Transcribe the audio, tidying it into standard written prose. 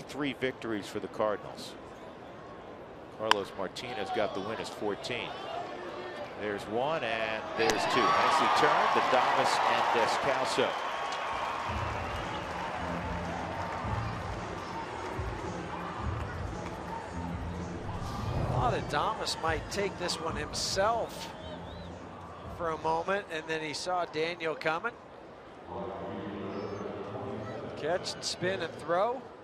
3 victories for the Cardinals. Carlos Martinez got the win as 14. There's 1 and there's 2. Nicely turned to Adames and Descalso. Thought Adames might take this one himself for a moment, and then he saw Daniel coming. Catch and spin and throw.